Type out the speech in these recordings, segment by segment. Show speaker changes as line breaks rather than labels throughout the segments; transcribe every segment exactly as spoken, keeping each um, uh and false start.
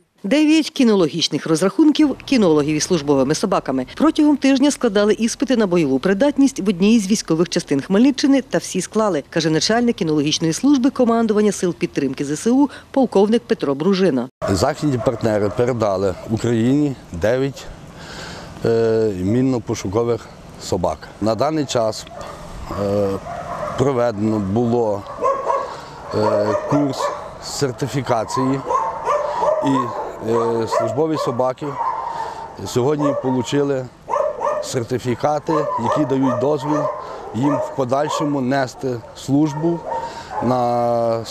Дев'ять кінологічних розрахунків кінологів із службовими собаками протягом тижня складали іспити на бойову придатність в одній із військових частин Хмельниччини та всі склали, каже начальник кінологічної служби командування сил підтримки зе се у полковник Петро Бружина.
Західні партнери передали Україні дев'ять е, мінно-пошукових собак. На даний час е, проведено було е, курс сертифікації і е, службові собаки сьогодні отримали сертифікати, які дають дозвіл їм в подальшому нести службу на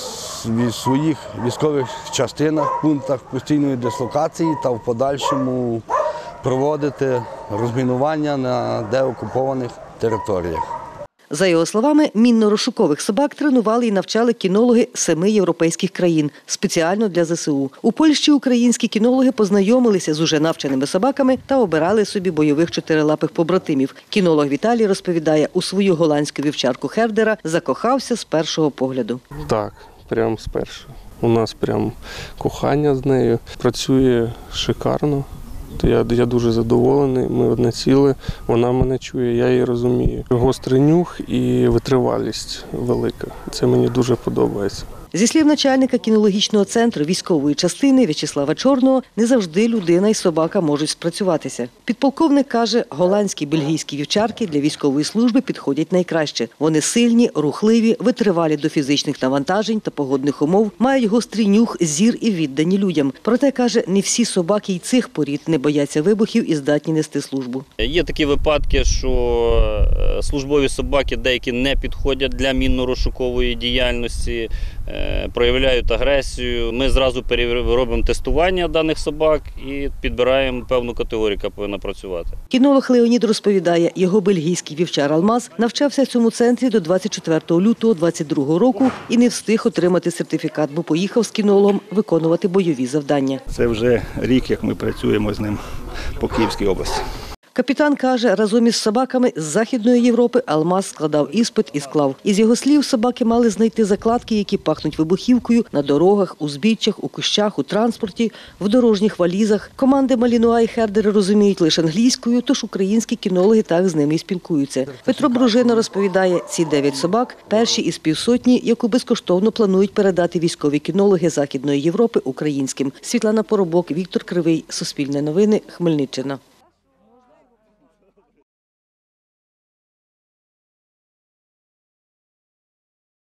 своїх військових частинах, пунктах постійної дислокації та в подальшому проводити розмінування на деокупованих територіях.
За його словами, мінно-розшукових собак тренували і навчали кінологи семи європейських країн спеціально для зе се у. У Польщі українські кінологи познайомилися з уже навченими собаками та обирали собі бойових чотирилапих побратимів. Кінолог Віталій розповідає, у свою голландську вівчарку Хердера закохався з першого погляду.
Так, прямо з першого. У нас прям кохання з нею. Працює шикарно. Я, я дуже задоволений, ми одне ціле, вона мене чує, я її розумію. Гострий нюх і витривалість велика. Це мені дуже подобається.
Зі слів начальника кінологічного центру військової частини В'ячеслава Чорного, не завжди людина і собака можуть спрацюватися. Підполковник каже, голландські, бельгійські вівчарки для військової служби підходять найкраще. Вони сильні, рухливі, витривалі до фізичних навантажень та погодних умов, мають гострий нюх, зір і віддані людям. Проте, каже, не всі собаки й цих порід не бояться вибухів і здатні нести службу.
Є такі випадки, що службові собаки деякі не підходять для мінно-розшукової діяльності, проявляють агресію. Ми зразу робимо тестування даних собак і підбираємо певну категорію, яка повинна працювати.
Кінолог Леонід розповідає, його бельгійський вівчар Алмаз навчався в цьому центрі до двадцять четвертого лютого двадцять другого року і не встиг отримати сертифікат, бо поїхав з кінологом виконувати бойові завдання.
Це вже рік, як ми працюємо з ним по Київській області.
Капітан каже, разом із собаками з Західної Європи Алмаз складав іспит і склав. Із його слів, собаки мали знайти закладки, які пахнуть вибухівкою на дорогах, узбіччях, у кущах, у транспорті, в дорожніх валізах. Команди Малінуа і Хердери розуміють лише англійською, тож українські кінологи так з ними і спілкуються. Петро Бружина розповідає, ці дев'ять собак – перші із півсотні, яку безкоштовно планують передати військові кінологи Західної Європи українським. Світлана Поробок, Віктор Кривий, Суспільне новини, Хмельниччина.